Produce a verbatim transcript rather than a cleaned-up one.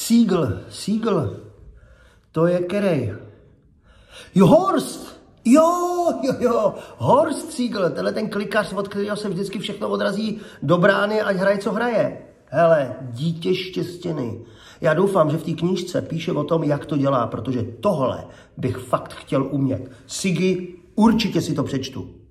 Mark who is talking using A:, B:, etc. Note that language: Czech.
A: Siegel, Siegel, to je kerej. Jo, Horst, jo, jo, jo, Horst Siegel, tenhle ten klikař, od kterého se vždycky všechno odrazí do brány, ať hraje, co hraje. Hele, dítě štěstěny. Já doufám, že v té knížce píše o tom, jak to dělá, protože tohle bych fakt chtěl umět. Sigi, určitě si to přečtu.